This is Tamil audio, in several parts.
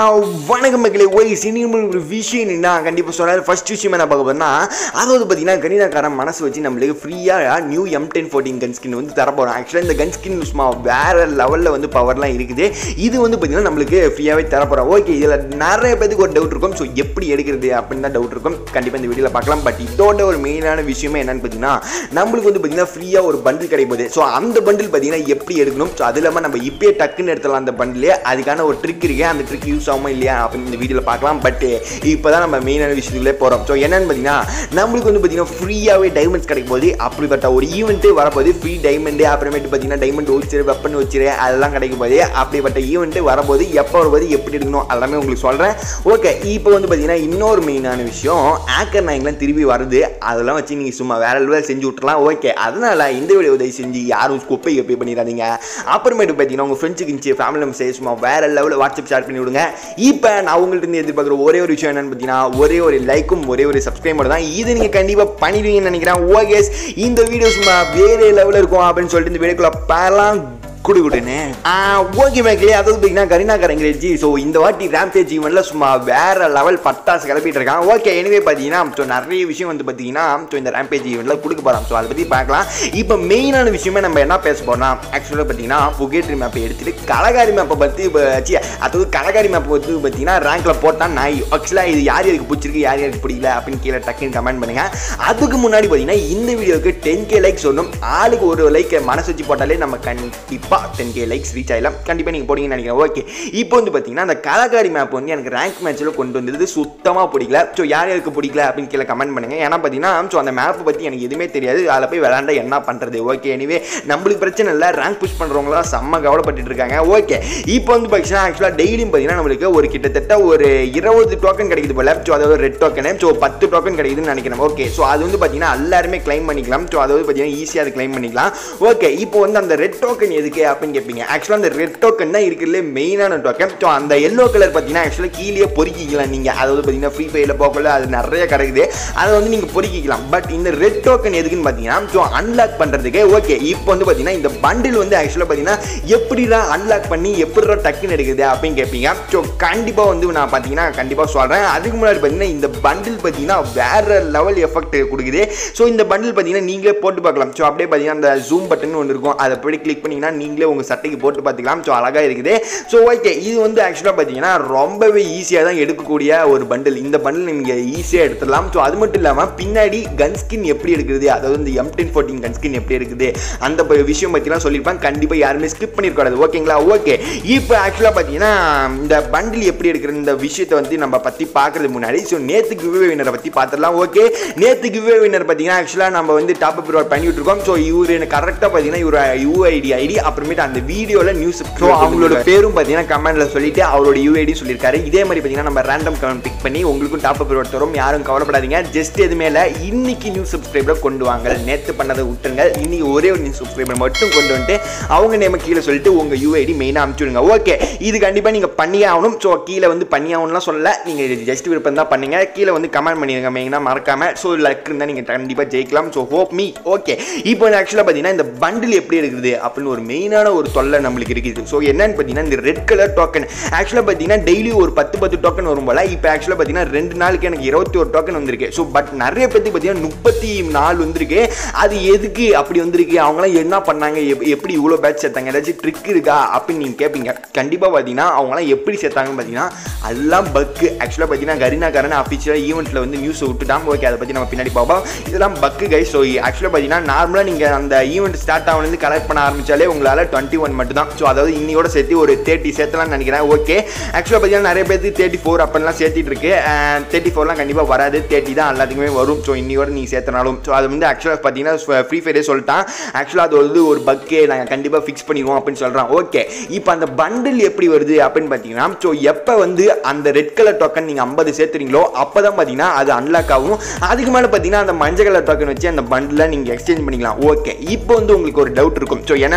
வணக்கம் மக்களே. சினிமா ஒரு விஷயம் என்ன கண்டிப்பாக சொன்னார். ஃபர்ஸ்ட் விஷயம் என்ன பார்க்க போறோம்னா, அதாவது பார்த்தீங்கன்னா கணினாக்காரன் மனசு வச்சு நம்மளுக்கு ஃப்ரீயாக நியூ M1014 கன் ஸ்கின் வந்து தர போகிறோம். ஆக்சுவலாக இந்த கன் ஸ்கின் சும்மா வேறு லெவலில் வந்து பவர்லாம் இருக்குது. இது வந்து பார்த்தீங்கன்னா நம்மளுக்கு ஃப்ரீயாகவே தர போகிறோம். ஓகே, இதில் நிறைய பேருக்கு ஒரு டவுட் இருக்கும். ஸோ எப்படி எடுக்கிறது அப்படின்னு தான் டவுட் இருக்கும். கண்டிப்பாக இந்த வீடியோவில் பார்க்கலாம். பட் இதோட ஒரு மெயினான விஷயமே என்னன்னு பார்த்தீங்கன்னா, நம்மளுக்கு வந்து பார்த்தீங்கன்னா ஃப்ரீயாக ஒரு பண்டில் கிடைப்போது. ஸோ அந்த பண்டில் பார்த்தீங்கன்னா எப்படி எடுக்கணும், ஸோ அது இல்லாமல் நம்ம இப்பயே டக்குன்னு எடுத்துடலாம் அந்த பண்டிலே. அதுக்கான ஒரு ட்ரிக் இருக்கு. அந்த ட்ரிக் யூஸ் ஆகுமா இல்லையா அப்படின்னு இந்த வீடியோவில் பார்க்கலாம். பட் இப்போ தான் நம்ம மெயினான விஷயத்துக்குள்ளே போகிறோம். ஸோ என்னன்னு பார்த்தீங்கன்னா, நம்மளுக்கு வந்து பார்த்தீங்கன்னா ஃப்ரீயாகவே டைமண்ட்ஸ் கிடைக்கும் போது அப்படிப்பட்ட ஒரு ஈவெண்ட்டே வரப்போது. ஃப்ரீ டைமண்டு, அப்புறமேட்டு பார்த்தீங்கன்னா டைமண்ட் வச்சிரு, வெப்பன் வச்சிரு, அதெல்லாம் கிடைக்கும் போது அப்படிப்பட்ட ஈவெண்ட்டு வரப்போது. எப்போ வரும்போது எப்படி எடுக்கணும் எல்லாமே உங்களுக்கு சொல்கிறேன். ஓகே, இப்போ வந்து பார்த்தீங்கன்னா இன்னொரு மெயினான விஷயம், ஆக்கர் நாய்ங்கெலாம் திரும்பி வருது. அதெல்லாம் வச்சு நீங்கள் சும்மா வேற லெவல் செஞ்சு விட்டுலாம். ஓகே, அதனால் இந்த வீடியோ உதவி செஞ்சு யாரும் ஸ்கொப்பை எப்போ பண்ணிடாதீங்க. அப்புறமேட்டு பார்த்தீங்கன்னா உங்கள் ஃப்ரெண்ட்ஸுக்கு ஃபேமிலி மெம்பர்ஸ் சும்மா வேற லெவலில் வாட்ஸ்அப் ஷேர் பண்ணி விடுங்க. இப்போ நான் உங்கள்கிட்ட இருந்து எதிர்பார்க்குற ஒரே ஒரு விஷயம் என்னன்னு பார்த்தீங்கன்னா, ஒரே ஒரு லைக்கும் ஒரே ஒரு சப்ஸ்கிரைபர் தான். இது நீங்கள் கண்டிப்பாக பண்ணிடுவீங்கன்னு நினைக்கிறேன். ஓகே, இந்த வீடியோ சும்மா வேறு லெவலில் இருக்கும் அப்படின்னு சொல்லிட்டு இந்த வீடியோக்குள்ள பாரலாம் குடுகுடுன்னு. ஓகே மேக்லே, அதாவது பார்த்தீங்கன்னா கரீனாக்காரன் ஸோ இந்த வாட்டி ரேம்பேஜ் ஈவெண்ட்ல சும்மா வேற லெவல் பட்டாசு கிளப்பிட்டு இருக்கான். ஓகே, எனவே பார்த்தீங்கன்னா ஸோ நிறைய விஷயம் வந்து பார்த்தீங்கன்னா ஸோ இந்த ரேம்பேஜ் ஈவெண்ட்ல கொடுக்க போகிறோம். ஸோ அதை பற்றி பார்க்கலாம். இப்போ மெயினான விஷயமே நம்ம என்ன பேச போறோம்னா, ஆக்சுவலாக பார்த்தீங்கன்னா புகேட்ரி மேப்பை எடுத்துட்டு கலகாரி மேப்பை பற்றி, அதாவது கலகாரி மேப்பை வந்து பார்த்தீங்கன்னா ரேங்க்ல போட்டால் நாய். ஆக்சுவலாக இது யார் யாருக்கு பிடிச்சிருக்கு, யார் யாருக்கு பிடிக்கல அப்படின்னு கீழே டக்குன்னு கமெண்ட் பண்ணுங்க. அதுக்கு முன்னாடி பார்த்தீங்கன்னா இந்த வீடியோக்கு 10K லைக்ஸ் ஒன்றும், ஆளுக்கு ஒரு லைக் மனசு வச்சு போட்டாலே நம்ம கண்டிப்பாக 10K லைக்ஸ் ரீச் ஆகலாம். கண்டிப்பாக நீங்கள் போடுங்கன்னு நினைக்கிறேன். ஓகே, இப்போ வந்து பார்த்தீங்கன்னா அந்த கலகாரி மேப் வந்து எனக்கு ரேங்க் மேட்சில் கொண்டு வந்தது சுத்தமாக பிடிக்கல. ஸோ யார் யாருக்கு பிடிக்கல அப்படின்னு கீழே கமெண்ட் பண்ணுங்க. ஏன்னா பார்த்தீங்கன்னா ஸோ அந்த மேப்பை பற்றி எனக்கு எதுவுமே தெரியாது. அதில் போய் விளாண்டா என்ன பண்ணுறது. ஓகே, எனிவே நம்மளுக்கு பிரச்சனை இல்லை. ரேங்க் புஷ் பண்ணுறவங்களாம் செம்ம கவலைப்பட்டு இருக்காங்க. ஓகே, இப்போ வந்து பார்த்தீங்கன்னா ஆக்சுவலாக டெய்லியும் பார்த்தீங்கன்னா நம்மளுக்கு ஒரு கிட்டத்தட்ட ஒரு 20 டோக்கன் கிடைக்குது போல. ஸோ அதாவது ரெட் டோக்கனு, ஸோ 10 டோக்கன் கிடைக்குதுன்னு நினைக்கிறேன். ஓகே, ஸோ அது வந்து பார்த்தீங்கன்னா எல்லாருமே கிளைம் பண்ணிக்கலாம். ஸோ அதாவது பார்த்தீங்கன்னா ஈஸியாக அது கிளைம் பண்ணிக்கலாம். ஓகே, இப்போ வந்து அந்த ரெட் டோக்கன் எதுக்கு அப்படின்னு கேட்பீங்க. ஆக்சுவலாக அந்த ரெட் டோக்கன் தான் இருக்கிறதுலே மெயினான டோக்கன். ஸோ அந்த எல்லோ கலர் பார்த்தீங்கன்னா ஆக்சுவலாக கீழே பொறுக்கிக்கலாம் நீங்கள். அதாவது பார்த்தீங்கன்னா ஃப்ரீ ஃபயரில் போகல அது நிறைய கிடைக்குது, அதை வந்து நீங்கள் பொறுக்கிக்கலாம். பட் இந்த ரெட் டோக்கன் எதுக்குன்னு பார்த்தீங்கன்னா ஸோ அன்லாக் பண்ணுறதுக்கு. ஓகே, இப்போ வந்து பார்த்தீங்கன்னா இந்த பண்டில் வந்து ஆக்சுவலாக பார்த்தீங்கன்னா எப்படிலாம் அன்லாக் பண்ணி எப்படிலாம் டக்குன்னு எடுக்குது அப்படின்னு கேட்பீங்க. ஸோ கண்டிப்பாக வந்து நான் பார்த்தீங்கன்னா கண்டிப்பாக சொல்கிறேன். அதுக்கு முன்னாடி பார்த்தீங்கன்னா இந்த பண்டில் பார்த்தீங்கன்னா வேற லெவல் எஃபெக்ட் கொடுக்குது. ஸோ இந்த பண்டில் பார்த்தீங்கன்னா நீங்களே போட்டு பார்க்கலாம். ஸோ அப்படியே பார்த்தீங்கன்னா அந்த ஜூம் பட்டன் ஒன்று இருக்கும், அதை போய் கிளிக் பண்ணிங்கன்னா நீங்களே உங்கள் சட்டைக்கு போட்டு பார்த்துக்கலாம். ஸோ அழகாக இருக்குது. ஸோ ஓகே, இது வந்து ஆக்சுவலாக பார்த்தீங்கன்னா ரொம்பவே ஈஸியாக தான் எடுக்கக்கூடிய ஒரு பண்டில். இந்த பண்டில் நீங்கள் ஈஸியாக எடுத்துடலாம். ஸோ அது மட்டும் இல்லாமல் பின்னாடி கன் ஸ்கின் எப்படி எடுக்குது, அதாவது இந்த M1014 கன் ஸ்கின் எப்படி எடுக்குது அந்த விஷயம் பற்றிலாம் சொல்லியிருப்பாங்க. கண்டிப்பாக யாருமே ஸ்கிப் பண்ணிருக்கூடாது. ஓகேங்களா? ஓகே, இப்போ ஆக்சுவலாக பார்த்தீங்கன்னா இந்த பண்டில் எப்படி எடுக்கிற இந்த விஷயத்தை வந்து நம்ம பற்றி பார்க்கறதுக்கு முன்னாடி ஸோ நேற்று கிவ்வே வின்னரை பற்றி பார்த்துடலாம். ஓகே, நேற்று கிவ்வே வின்னர் பார்த்தீங்கன்னா ஆக்சுவலாக நம்ம வந்து டாப் அப் ரிவார்ட் பண்ணிட்டு இருக்கோம். ஸோ இவர் எனக்கு கரெக்டாக பார்த்தீங்கன்னா இவர் UID அப்புறமேட்டு அந்த வீடியோவில் நியூஸ் அவங்களோட பேரும் பார்த்தீங்கன்னா கமெண்ட்ல சொல்லிட்டு அவரோட UID சொல்லியிருக்காரு. இதே மாதிரி பார்த்தீங்கன்னா நம்ம ரேண்டம் கமெண்ட் பிக் பண்ணி உங்களுக்கும் டாப் அப் ரிவார்ட் தரும். யாரும் கவலைப்படாதீங்க. ஜஸ்ட் எதுவுமே இல்லை, இன்னைக்கு நியூ சப்ஸ்கிரைபர் கொண்டு வாங்க. நேற்று பண்ணதை விட்டுருங்க. இன்னைக்கு ஒரே ஒரு நியூ சப்ஸ்கிரைபர் மட்டும் கொண்டு வந்துட்டு அவங்க நேம கீழே சொல்லிட்டு உங்கள் UID மெயினாக அனுப்பிச்சுடுங்க. ஓகே, இது கண்டிப்பாக நீங்கள் பண்ணியே ஆகணும். ஸோ கீழே வந்து பண்ணி ஆகணும்லாம் சொல்லலை, நீங்கள் ஜஸ்ட் விருப்பம் தான் பண்ணுங்க. கீழே வந்து கமெண்ட் பண்ணிடுங்க மெயினாக மறக்காம. ஸோ லக் இருந்தால் நீங்கள் கண்டிப்பாக ஜெயிக்கலாம். So hope me. ஓகே, இப்போ ஆக்சுவலாக பார்த்தீங்கன்னா இந்த பண்டில் எப்படி இருக்குது அப்படின்னு ஒரு மெயினான ஒரு தொல்லை நம்மளுக்கு இருக்குது. ஸோ என்னன்னு பார்த்தீங்கன்னா இந்த ரெட் கலர் டோக்கன் ஆக்சுவலாக பார்த்தீங்கன்னா டெய்லி ஒரு 10 டோக்கன் வரும் போல. இப்போ ஆக்சுவலாக பார்த்தீங்கன்னா 2 நாளுக்கு எனக்கு 21 டோக்கன் வந்திருக்கு. ஸோ பட் நிறைய பேருக்கு பார்த்தீங்கன்னா 34 வந்திருக்கு. அது எதுக்கு அப்படி வந்திருக்கு, அவங்களாம் என்ன பண்ணாங்க, எப்படி இவ்வளோ பேட்ச் சேர்த்தாங்க, ஏதாச்சும் ட்ரிக் இருக்கா அப்படின்னு நீங்கள் கேட்பீங்க. கண்டிப்பாக பார்த்தீங்கன்னா அவங்களாம் எப்படி சேர்த்தாங்கன்னு பார்த்தீங்கன்னா எல்லாம் பக்கு. ஆக்சுவலாக பார்த்தீங்கன்னா கரீனாக்காரன் அஃபிஷியலாக ஈவெண்ட்டில் வந்து நியூஸ் விட்டுட்டான். ஓகே, அதை பற்றி நம்ம பின்னாடி பார்ப்போம். இதெல்லாம் பக்கு கைஸ். ஸோ ஆக்சுவலாக பார்த்தீங்கன்னா நார்மலாக நீங்கள் அந்த ஈவெண்ட் ஸ்டார்ட் ஆகுனது கலெக்ட் பண்ண ஆரம்பிச்சாலே உங்களால் 21 மட்டும் தான். ஸோ அதாவது இன்னையோட சேர்த்து ஒரு 30 சேர்த்தலாம்னு நினைக்கிறேன். ஓகே, ஆக்சுவலாக பார்த்தீங்கன்னா நிறைய பேருக்கு 34 அப்படின்லாம் சேர்த்திட்டு இருக்கு. 34லாம் கண்டிப்பாக வராது, 30 தான் எல்லாத்துக்குமே வரும். ஸோ இன்னையோட நீங்கள் சேர்த்தனாலும் ஸோ அது வந்து ஆக்சுவலாக பார்த்தீங்கன்னா ஃப்ரீ ஃபயரே சொல்லிட்டான். ஆக்சுவலாக அது வந்து ஒரு பக்கே நாங்கள் கண்டிப்பாக ஃபிக்ஸ் பண்ணிடுவோம் அப்படின்னு சொல்கிறோம். ஓகே, இப்போ அந்த பண்டில் எப்படி வருது அப்படின்னு பார்த்தீங்கன்னா ஸோ எப்போ வந்து அந்த ரெட் கலர் டோக்கன் நீங்கள் 50 சேர்த்துறீங்களோ அப்போ தான் பார்த்தீங்கன்னா அது அன்லாக் ஆகும். அதுக்கு மேலே பார்த்தீங்கன்னா அந்த மஞ்சள் கலர் டோக்கன் வச்சு அந்த பண்டில் நீங்கள் எக்ஸ்சேஞ்ச் பண்ணிக்கலாம். ஓகே, இப்போ வந்து உங்களுக்கு ஒரு டவுட் இருக்கும். ஸோ என்னன்னு பார்த்தீங்கன்னா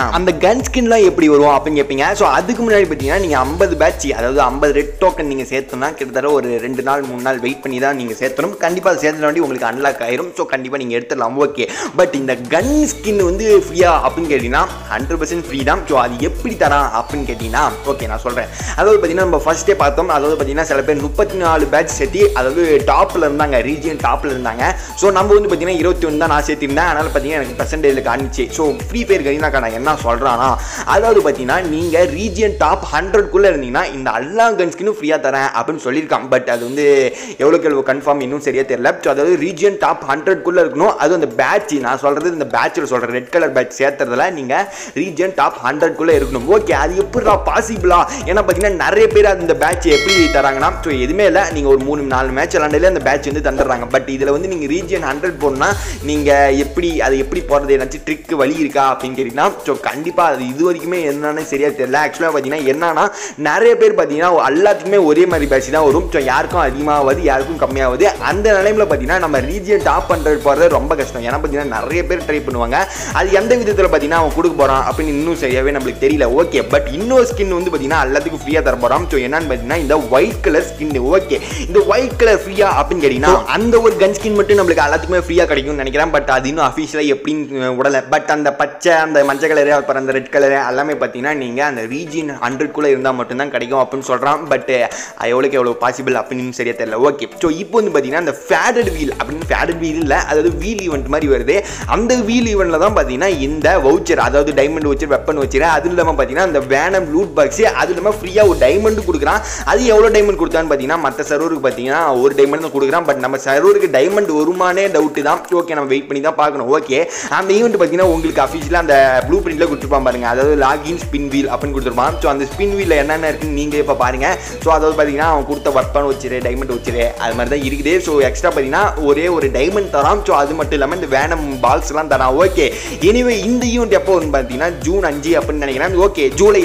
அந்த கன் ஸ்கின்லாம் எப்படி வரும் அப்படின்னு கேட்பீங்க. ஸோ அதுக்கு முன்னாடி பார்த்தீங்கன்னா நீங்கள் 50 பேட்ச், அதாவது 50 ரெட் டோக்கன் நீங்கள் சேர்த்தோம்னா கிட்டத்தட்ட ஒரு 2 நாள் 3 நாள் வெயிட் பண்ணி தான் நீங்கள் சேர்த்தணும். கண்டிப்பாக அதை சேர்த்த வேண்டி உங்களுக்கு அன்லாக் ஆயிரும். ஸோ கண்டிப்பாக நீங்கள் எடுத்துடலாம். ஓகே, பட் இந்த கன் ஸ்கின் வந்து ஃப்ரீயா அப்படின்னு கேட்டிங்கன்னா 100% ஃப்ரீ தான். ஸோ அது எப்படி தரான் அப்படின்னு கேட்டிங்கன்னா ஓகே நான் சொல்கிறேன். அதாவது பார்த்தீங்கன்னா நம்ம ஃபர்ஸ்ட்டே பார்த்தோம். அதாவது பார்த்தீங்கன்னா சில பேர் 34 பேட்ச் சேர்த்து அதாவது டாப்பில் இருந்தாங்க, ரீஜியன் டாப்பில் இருந்தாங்க. ஸோ நம்ம வந்து பார்த்தீங்கன்னா 21 தான் நான் சேர்த்திருந்தேன். அதனால் பார்த்தீங்கன்னா எனக்கு பர்சன்டேஜில் காணிச்சு. ஸோ ஃப்ரீ ஃபயர் கரீனாக்கா நான் என்ன சொல்கிறான்னா, அதாவது பார்த்தீங்கன்னா நீங்கள் ரீஜியன் டாப் 100க்குள்ளே இருந்தீங்கன்னா இந்த எல்லா கன் ஸ்கினும் ஃப்ரீயாக தரேன் அப்படின்னு சொல்லியிருக்கான். பட் அது வந்து எவ்வளோ கன்ஃபார்ம் இன்னும் சரியாக தெரியல. ஸோ அதாவது ரீஜியன் டாப் 100க்குள்ளே இருக்கணும். அதுவும் அந்த பேட்ச் நான் சொல்கிறது இந்த பேட்சில் சொல்கிறேன், ரெட் கலர் பேட்ச் சேர்த்துறதுல நீங்கள் ரீஜியன் டாப் 100க்குள்ளே இருக்கணும். ஓகே, அது எப்படிடா பாசிபிளா? ஏன்னா பார்த்தீங்கன்னா நிறைய பேர் அந்த பேட்ச் எப்படி தராங்கன்னா, ஸோ எதுவுமே இல்லை, நீங்கள் ஒரு 3-4 மேட்ச் விளாண்டாலே அந்த பேட்ச் வந்து தந்துடுறாங்க. பட் இதில் வந்து நீங்கள் ரீஜியன் 100 போடணும்னா நீங்கள் எப்படி போகிறது ஏதாச்சும் ட்ரிக் வழி இருக்கா அப்படின்னு கேட்டிங்கன்னா, ஸோ கண்டிப்பாக அது இது வரைக்குமே என்னன்னு சரியாக தெரியல. ஆக்சுவலாக பார்த்தீங்கன்னா என்னன்னா நிறைய பேர் பார்த்தீங்கன்னா எல்லாத்துக்குமே ஒரே மாதிரி பேட்ச் தான் வரும். ஸோ யாருக்கும் அதிகமாகுது யாருக்கும் கம்மியாகுது. அந்த நிலைமையில் பார்த்தீங்கன்னா நம்ம ரீஜியன் டாப் 100 போகிறது ரொம்ப கஷ்டம். ஏன்னா பார்த்தீங்கன்னா நிறைய பேர் ட்ரை பண்ணுவாங்க. அது எந்த விதத்தில் பார்த்தீங்கன்னா அவன் கொடுக்க போகிறான் அப்படின்னு இன்னும் சரியாகவே நம்மளுக்கு தெரியல. ஓகே, பட் இன்னொரு ஸ்கின் வந்து பார்த்தீங்கன்னா எல்லாத்துக்கும் ஃப்ரீயாக தர போகிறோம். ஸோ என்னன்னு பார்த்தீங்கன்னா இந்த ஒயிட் கலர் ஸ்கின். ஓகே, இந்த ஒயிட் கலர் ஃப்ரீயா அப்படின்னு கேட்டிங்கன்னா அந்த ஒரு கன் ஸ்கின் மட்டும் நம்மளுக்கு எல்லாத்துக்குமே ஃப்ரீயாக கிடைக்கும்னு நினைக்கிறேன். பட் அது இன்னும் அஃபிஷியலாக எப்படின்னு விடலை. பட் அந்த பச்சை, அந்த மஞ்சள் கலரு, அப்புறம் அந்த ரெட் கலரு எல்லாமே பார்த்தீங்கன்னா நீங்கள் அந்த ரீஜியன் 100க்குள்ளே இருந்தால் மட்டும்தான் கிடைக்கும் அப்படின்னு சொல்கிறான். பட் எவ்வளோ பாசிபிள் அப்படின்னு சரியா தெரியல. ஓகே, ஸோ இப்போ வந்து பார்த்தீங்கன்னா இந்த ஃபேடட் வீல் அப்படின்னு ஃபேடட் வீல் இல்லை, அதாவது வீல் ஈவெண்ட் மாதிரி வருது. அந்த வீல் ஈவெண்ட்டில் தான் பார்த்தீங்கன்னா இந்த வவுச்சர், அதாவது டைமண்ட் வவுச்சர், வெப்பன் வவுச்சர், அது இல்லாமல் பார்த்தீங்கன்னா இந்த வேனம் லூட் பாக்ஸ், அது இல்லாமல் ஃப்ரீயாக ஒரு டைமண்ட் கொடுக்குறான். அது எவ்வளோ டைமண்ட் கொடுத்தான்னு பார்த்தீங்கன்னா மற்ற சர்வருக்கு பார்த்தீங்கன்னா ஒரு டைமண்ட் தான் கொடுக்குறான். பட் நம்ம சர்வருக்கு டைமண்ட் வருமானே டவுட்டு தான். ஓகே, நம்ம வெயிட் பண்ணி தான் பார்க்கணும். ஓகே, அந்த ஈவெண்ட் பார்த்தீங்கன்னா உங்களுக்கு அஃபிஷியலாக அந்த ப்ளூ பிரிண்ட்டில் கொடுத்துருப்பான் பாருங்க, அதாவது லாகின் ஸ்பின் வீல் அப்படின்னு கொடுத்துருப்பான். ஸோ அந்த ஸ்பின் வீலில் என்னென்ன இருக்குன்னு நீங்களே இப்போ பாருங்க. ஸோ அதாவது பார்த்தீங்கன்னா அவன் கொடுத்த வெப்பன் வச்சிரு, டைமண்ட் வச்சிரு, அது மாதிரி தான் இருக்குது. ஸோ எக்ஸ்ட்ரா பார்த்தீங்கன்னா ஒரே ஒரு டைமண்ட் தரான். ஸோ அது மட்டும் இல்லாமல் இந்த வேனம் பால்ஸ்லாம் தரான். ஓகே, எனிவே இந்த ஈவெண்ட் எப்போ வந்து பார்த்தீங்கன்னா ஜூன் 5 அப்படின்னு நினைக்கிறேன். ஓகே, ஜூலை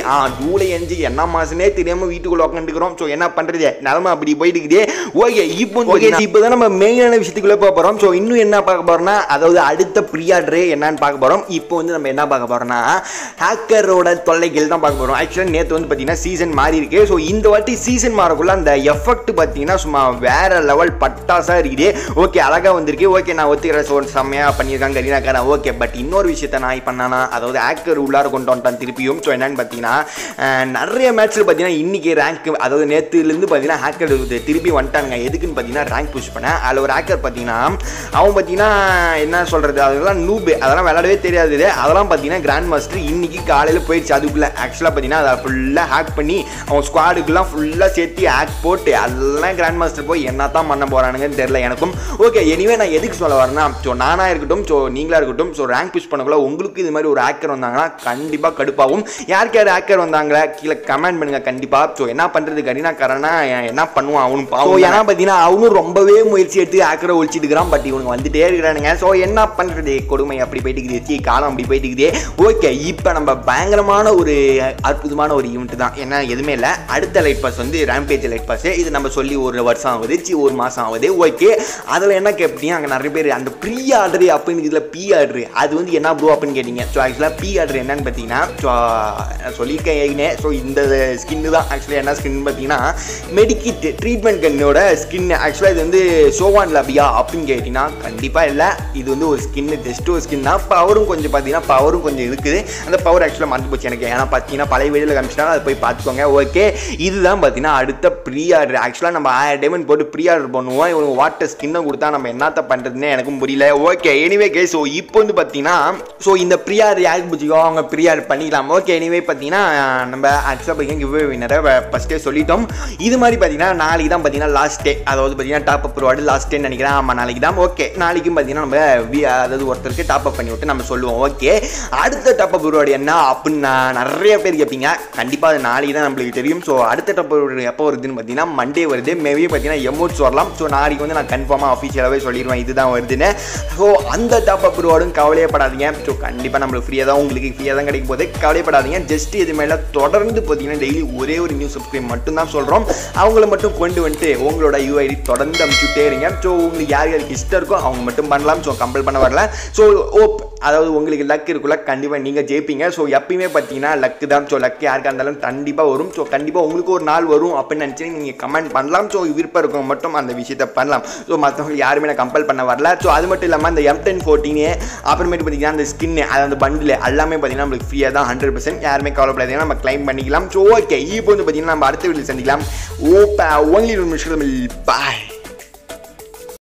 5 என்ன மாசமே தெரியாமல் வீட்டுக்குள்ள உட்காந்துக்கிறோம். ஸோ என்ன பண்ணுறது, நிலமை அப்படி போயிட்டு இருக்குது. ஓகே, இப்போ தான் நம்ம மெயினான விஷயத்துக்குள்ளே போக போகிறோம். ஸோ இன்னும் என்ன பார்க்க போகிறோம்னா, அதாவது அடுத்த ப்ரீஆர்டர் என்னன்னு பார்க்க போகிறோம். இப்போ வந்து நம்ம என்ன பார்க்க போகிறோம்னா ஹேக்கரோட தொல்லைகள் தான் பார்க்க போகிறோம். ஆக்சுவலாக நேற்று வந்து பார்த்தீங்கன்னா சீசன் மாறி இருக்கு. ஸோ இந்த வாட்டி சீசன் மாறக்குள்ள அந்த எஃபெக்ட் பார்த்தீங்கன்னா சும்மா வேற லெவல் பட்டாசா இருக்குது. ஓகே, அழகாக வந்திருக்கு. ஓகே, நான் ஒத்துக்கிறேன். ஸோ செம்மையாக பண்ணியிருக்காங்க கரீனாக்காரன். ஓகே, பட் இன்னொரு விஷயத்த நான் பண்ணானா, அதாவது ஹேக்கர் உள்ளார கொண்டு வந்துட்டான் திருப்பியும். ஸோ என்னன்னு பார்த்தீங்கன்னா நிறைய மேட்ச்சில் பார்த்தீங்கன்னா இன்னைக்கு ரேங்க், அதாவது நேற்றுலேருந்து பார்த்தீங்கன்னா ஹேக்கர் திருப்பி வந்துட்டாங்க. எதுக்குன்னு பார்த்தீங்கன்னா ரேங்க் புஷ் பண்ண. அதில் ஒரு ஹேக்கர் பார்த்தீங்கன்னா அவன் பார்த்தீங்கன்னா என்ன சொல்கிறது, அதெல்லாம் நூபு, அதெல்லாம் விளையாடவே தெரியாது. அதெல்லாம் பார்த்தீங்கன்னா கிராண்ட் மாஸ்டர் இன்னைக்கு காலையில் போயிடுச்சு. அதுக்குள்ளே ஆக்சுவலாக பார்த்தீங்கன்னா அதை ஃபுல்லாக ஹேக் பண்ணி அவன் ஸ்குவாடுக்குலாம் ஃபுல்லாக சேர்த்து ஹேக் போட்டு அதெல்லாம் கிராண்ட் மாஸ்டர் போய் என்ன தான் பண்ண போகிறானுங்கன்னு தெரியல எனக்கும். ஓகே, எனிவே நான் எதுக்கு சொல்ல வரேன்னா, ஸோ நானாக இருக்கட்டும், ஸோ நீங்களாக இருக்கட்டும், ஸோ ரேங்க் புஷ் பண்ணக்குள்ள உங்களுக்கு இது மாதிரி ஒரு ஹேக்கர் வந்தாங்கன்னா கண்டிப்பாக கடுப்பாகும். யாருக்கு யார் ஹேக்கர் வந்தாங்களா கீழே கமெண்ட் பண்ணுங்க கண்டிப்பாக. ஸோ என்ன பண்ணுறது கரீனாக்காரனா என்ன பண்ணுவான் அவனும் பாவம். ஏன்னா பார்த்தீங்கன்னா அவனும் ரொம்பவே முயற்சி எடுத்து ஹேக்கரை ஒழிச்சிட்டு இருக்கிறான். பட் இவனுக்கு வந்துட்டே இருக்கிறானுங்க. ஸோ என்ன பண்ணுறது, கொடுமை அப்படி போயிட்டு இருக்குது, காலம் அப்படி போயிட்டு இருக்குது. ஓகே, இப்போ நம்ம பயங்கரமான ஒரு அற்புதமான ஒரு ஈவெண்ட் தான். ஏன்னா எதுவுமே இல்லை, அடுத்த லைட் பாஸ் வந்து ரேம்பேஜ் லைட் பாஸ். இது நம்ம சொல்லி ஒரு வருஷம் ஆகுது, ஒரு மாதம் ஆகுது. ஓகே, அதில் என்ன கேட்டீங்க, அங்கே நிறைய பேர் அந்த ப்ரீ ஆர்டரு அப்படின்னு இதில் பி ஆர்டரு அது வந்து என்ன ப்ரோ அப்படின்னு கேட்டிங்க. ஸோ ஆக்சுவலாக பி ஆர்டர் என்னன்னு பார்த்தீங்கன்னா, ஸோ சொல்லியிருக்கேன் ஏகினே. ஸோ இந்த ஸ்கின்னு தான் ஆக்சுவலாக என்ன ஸ்கின் பார்த்தீங்கன்னா மெடிக்கிட் ட்ரீட்மெண்ட் கன்னோட ஸ்கின். ஆக்சுவலாக இது வந்து சோவான் லாபியா அப்படின்னு கேட்டிங்கன்னா கண்டிப்பாக இல்லை, இது வந்து ஒரு ஸ்கின்னு, ஜஸ்ட் ஒரு ஸ்கின் தான். பவரும் கொஞ்சம் பார்த்தீங்கன்னா பவரும் கொஞ்சம் இருக்குது. அந்த பவர் ஆக்சுவலாக மறந்து போச்சு எனக்கு. ஏன்னா பார்த்தீங்கன்னா பழைய வீடியோவில் காமிச்சிட்டாங்க, அதை போய் பார்த்துக்கோங்க. ஓகே, இதுதான் பார்த்தீங்கன்னா அடுத்த ப்ரீ ஆர்டர். ஆக்சுவலாக நம்ம 1000 டைமண்ட் போட்டு ப்ரீ ஆர்டர் பண்ணுவோம். இவங்க வாட்டர் ஸ்கின்னை கொடுத்தா நம்ம என்னத்த பண்ணுறதுன்னு எனக்கும் புரியல. ஓகே, எனிவே கே, ஸோ இப்போ வந்து பார்த்தீங்கன்னா ஸோ இந்த ப்ரீ ஆர்டர் யாருக்கு பிடிச்சிக்கோ அவங்க ப்ரீ ஆர்டர் பண்ணிக்கலாம். ஓகே, எனிவே பார்த்தீங்கன்னா நம்ம ஆக்சுவலாக பார்த்தீங்கன்னா கிவ்வே வின்னரை ஃபஸ்ட்டே சொல்லிட்டோம். இது மாதிரி பார்த்தீங்கன்னா நாளைக்கு தான் பார்த்தீங்கன்னா லாஸ்ட் டே, அதாவது பார்த்தீங்கன்னா டாப் அப் ரிவார்டு லாஸ்ட் டேன்னு நினைக்கிறேன். ஆமாம், நாளைக்கு தான். ஓகே, நாளைக்கும் பார்த்தீங்கன்னா நம்ம அதாவது ஒருத்தருக்கு டாப் அப் பண்ணி விட்டு நம்ம சொல்லுவோம். ஓகே, அடுத்த டாப் அப் ரிவார்டு என்ன அப்படின்னு நிறைய பேர் கேட்பீங்க. கண்டிப்பாக அது நாளைக்கு தான் நம்மளுக்கு தெரியும். ஸோ அடுத்த டாப் அப் எப்போ வருதுன்னு பார்த்தீங்கன்னா மண்டே வருது. மேபி பார்த்தீங்கன்னா எமோட்ஸ் வரலாம். ஸோ நாளைக்கு வந்து நான் கன்ஃபார்மாக அஃபிஷியலாகவே சொல்லிடுவேன் இதுதான் வருதுன்னு. ஸோ அந்த டாப் அப் ரிவார்டும் கவலையப்படாதீங்க. ஸோ கண்டிப்பாக நம்மளுக்கு ஃப்ரீயாக தான், உங்களுக்கு ஃப்ரீயாக தான் கிடைக்கும் போது கவலைப்படாதீங்க. ஜஸ்ட் இது மேலே தொடர்ந்து பார்த்தீங்கன்னா டெய்லி ஒரே ஒரு நியூ சப்ஸ்கிரைப் மட்டும் தான் சொல்கிறோம். அவங்கள மட்டும் கொண்டு வந்துட்டு உங்களோட யூஐடி தொடர்ந்து அனுப்பிச்சுட்டே இருங்க. ஸோ உங்களுக்கு யார் யாருக்கு இஷ்டம் இருக்கோ அவங்க மட்டும் பண்ணலாம். ஸோ கம்பல் பண்ண வரல. ஸோ அதாவது உங்களுக்கு லக் இருக்குல்ல கண்டிப்பாக நீங்கள் ஜெயிப்பீங்க. ஸோ எப்பயுமே பார்த்தீங்கன்னா லக்கு தான். ஸோ லக் யாருக்காக இருந்தாலும் கண்டிப்பாக வரும். ஸோ கண்டிப்பாக உங்களுக்கு ஒரு நாள் வரும் அப்படின்னு நினச்சிங்கன்னா நீங்கள் கமெண்ட் பண்ணலாம். ஸோ விருப்பம் இருக்கவங்க மட்டும் அந்த விஷயத்தை பண்ணலாம். ஸோ மற்றவங்க யாருமே நான் கம்பல் பண்ண வரல. ஸோ அது மட்டும் இல்லாமல் அந்த M1014 அப்புறமேட்டு பார்த்தீங்கன்னா அந்த ஸ்கின்னு அது அந்த பண்டில் எல்லாமே பார்த்தீங்கன்னா நம்மளுக்கு ஃப்ரீயாக தான் 100%. யாருமே கவலைப்படாதீங்க, நம்ம கிளைம் பண்ணிக்கலாம். ஸோ ஓகே, இப்போ வந்து பார்த்தீங்கன்னா நம்ம அடுத்த வீடியோ சந்திக்கலாம். ஓப்பா ஒன்லி 2 நிமிஷம். பாய்.